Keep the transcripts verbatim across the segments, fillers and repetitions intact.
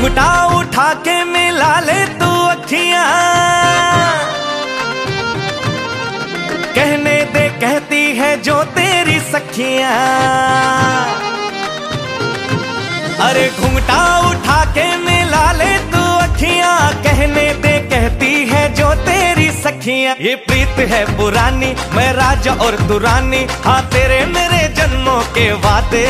घुंघटा उठा के मिला ले तू अखियां, कहने दे कहती है जो तेरी सखियां। अरे घुंघटा उठा के मिला ले तू अखियां, कहने दे कहती है जो तेरी सखियां। ये प्रीत है पुरानी, मैं राजा और तू रानी, हाँ तेरे मेरे जन्मों के वादे।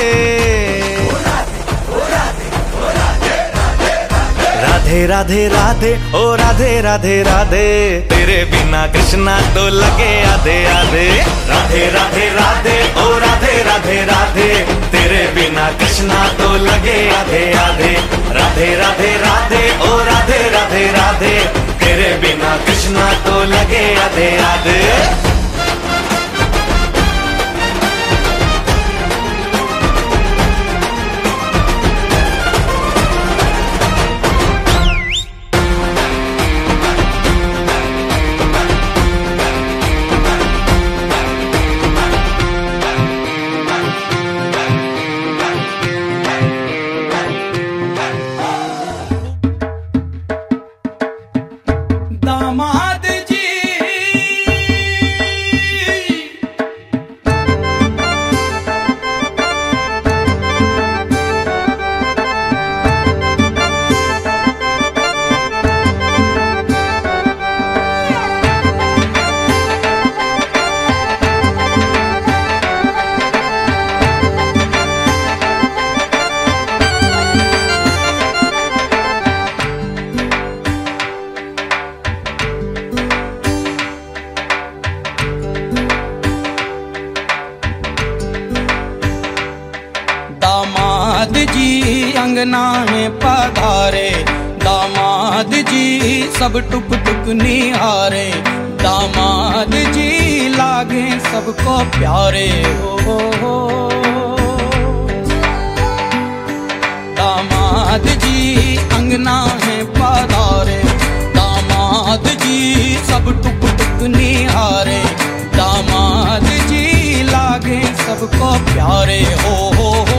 राधे राधे राधे ओ राधे राधे राधे, तेरे बिना कृष्णा तो लगे आधे आधे। राधे राधे राधे ओ राधे राधे राधे, तेरे बिना कृष्णा तो लगे आधे आधे। राधे राधे राधे ओ राधे राधे राधे, तेरे बिना कृष्णा तो लगे आधे आधे। दामाद जी दामाद जी अंगना में पधारे, दामाद जी सब टुक टुक निहारे, दामाद जी लागे सबको प्यारे। हो हो हो दामाद जी अंगना में पधारे, दामाद जी सब टुक टुक निहारे, दामाद जी लागे सबको प्यारे। हो हो हो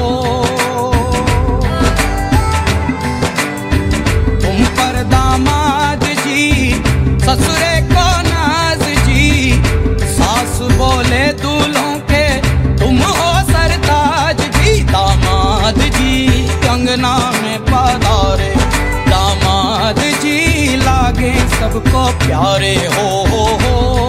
तुम पर दामाद जी ससुरे को नाज जी, सास बोले दूल्हों के तुम हो सरताज जी। दामाद जी अंगना में पधारे, दामाद जी लागे सबको प्यारे। हो हो हो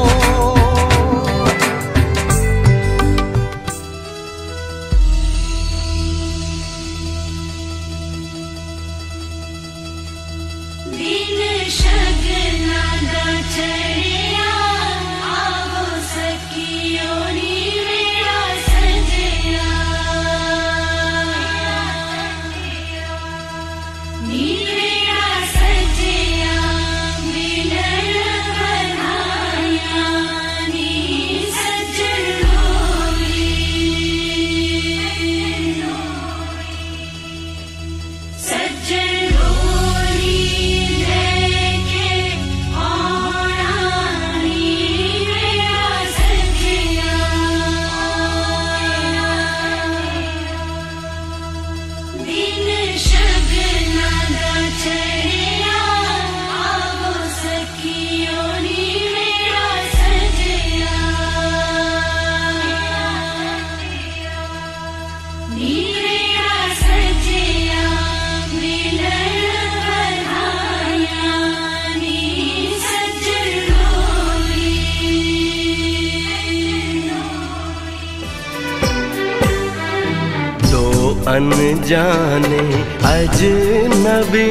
अनजाने अजनबी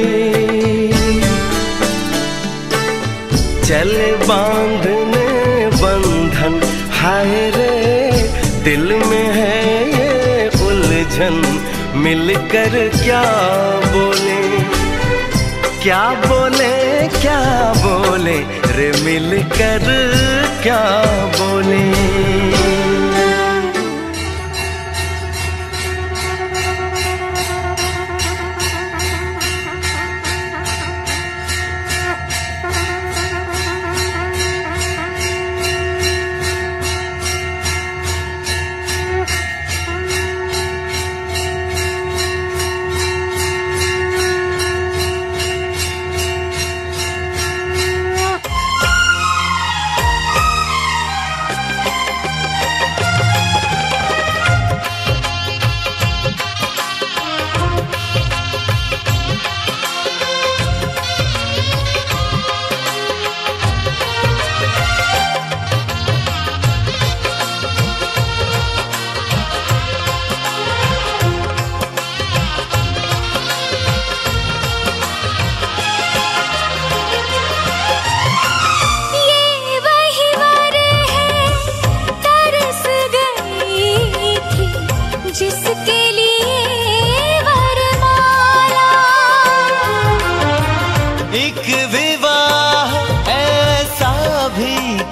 चले बांधने बंधन, हाय रे दिल में है ये उलझन। मिलकर क्या बोले क्या बोले क्या बोले रे, मिलकर क्या बोले।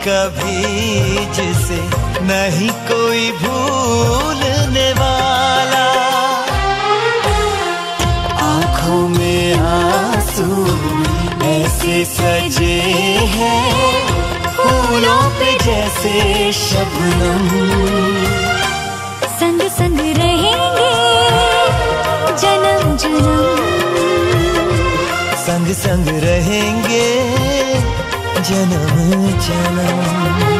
कभी जिसे नहीं कोई भूलने वाला। आंखों में आंसू ऐसे सजे हैं फूलों पे जैसे शबनम। संग संग रहेंगे जन्म जन्म, संग संग रहेंगे जन्म जन्म।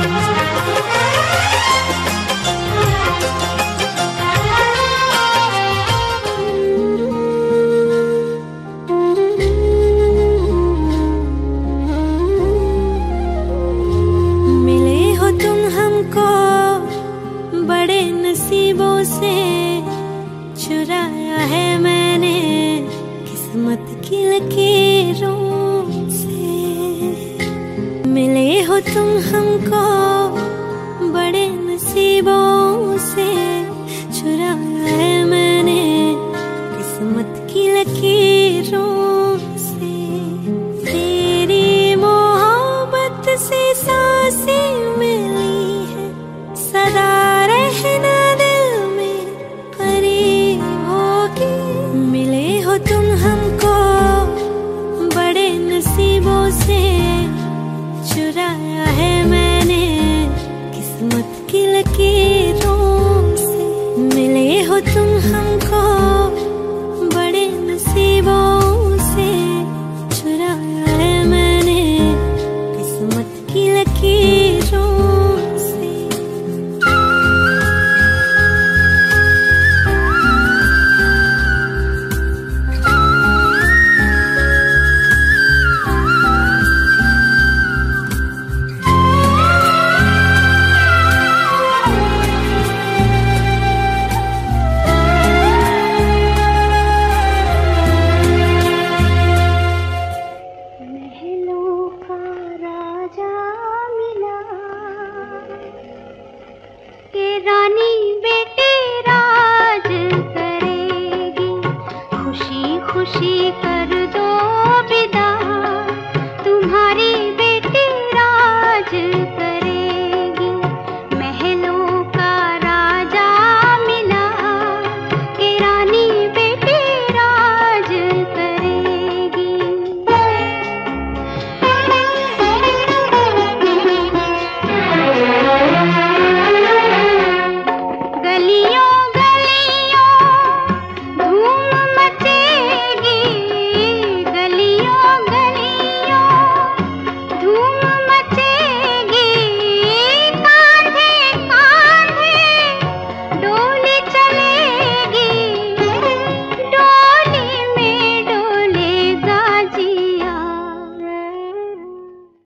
बड़े नसीबों से चुराया है मैंने किस्मत की लकीरों से। मिले हो तुम हमको बड़े नसीबों